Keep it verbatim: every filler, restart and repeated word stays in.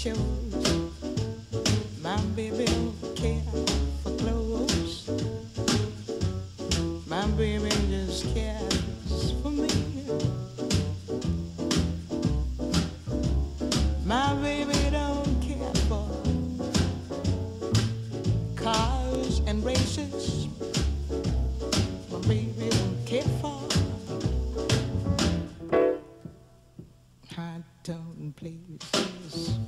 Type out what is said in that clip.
shows. My baby don't care for clothes. My baby just cares for me. My baby don't care for cars and races.